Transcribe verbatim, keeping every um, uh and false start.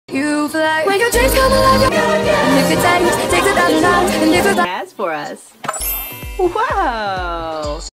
You fly when your dreams come alive. And if it takes, takes a thousand times. And if it Has for us. Whoa!